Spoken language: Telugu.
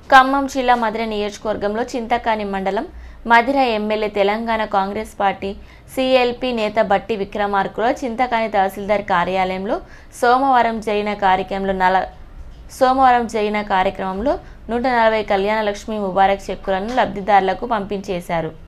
ఖమ్మం జిల్లా మధిర నియోజకవర్గంలో చింతకాని మండలం Madhira MLA Telangana Congress party CLP నేత బట్టి విక్రమార్కులో చింతకాని తహసీల్దార్ కార్యాలయంలో సోమవారం జరిగిన కార్యక్రమంలో 140 కళ్యాణ లక్ష్మి ముబారక్ చెక్కులను లబ్ధిదారులకు పంపించేశారు.